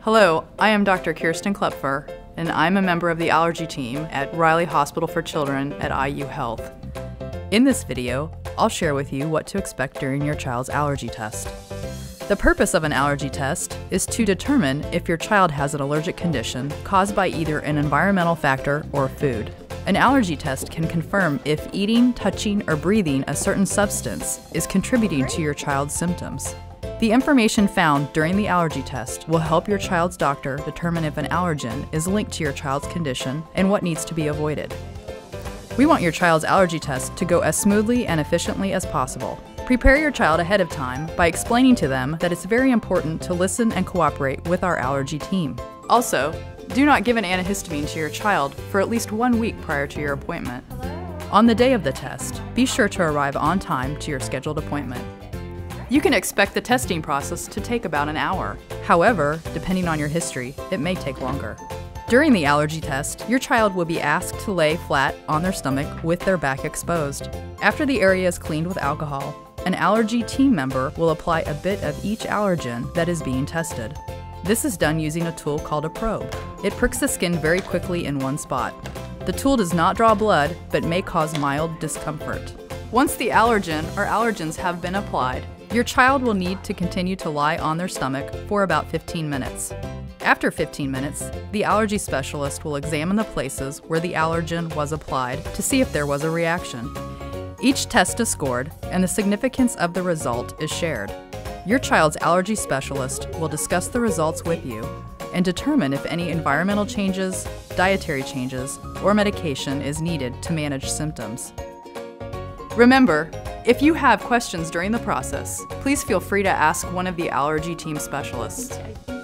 Hello, I am Dr. Kirsten Klepfer, and I'm a member of the allergy team at Riley Hospital for Children at IU Health. In this video, I'll share with you what to expect during your child's allergy test. The purpose of an allergy test is to determine if your child has an allergic condition caused by either an environmental factor or food. An allergy test can confirm if eating, touching, or breathing a certain substance is contributing to your child's symptoms. The information found during the allergy test will help your child's doctor determine if an allergen is linked to your child's condition and what needs to be avoided. We want your child's allergy test to go as smoothly and efficiently as possible. Prepare your child ahead of time by explaining to them that it's very important to listen and cooperate with our allergy team. Also, do not give an antihistamine to your child for at least 1 week prior to your appointment. On the day of the test, be sure to arrive on time to your scheduled appointment. You can expect the testing process to take about an hour. However, depending on your history, it may take longer. During the allergy test, your child will be asked to lay flat on their stomach with their back exposed. After the area is cleaned with alcohol, an allergy team member will apply a bit of each allergen that is being tested. This is done using a tool called a probe. It pricks the skin very quickly in one spot. The tool does not draw blood, but may cause mild discomfort. Once the allergen or allergens have been applied, your child will need to continue to lie on their stomach for about 15 minutes. After 15 minutes, the allergy specialist will examine the places where the allergen was applied to see if there was a reaction. Each test is scored, and the significance of the result is shared. Your child's allergy specialist will discuss the results with you and determine if any environmental changes, dietary changes, or medication is needed to manage symptoms. Remember, if you have questions during the process, please feel free to ask one of the allergy team specialists.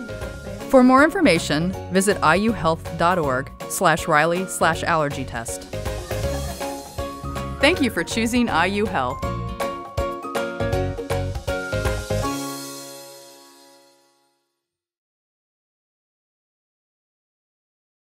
For more information, visit iuhealth.org/Riley/allergy test. Thank you for choosing IU Health.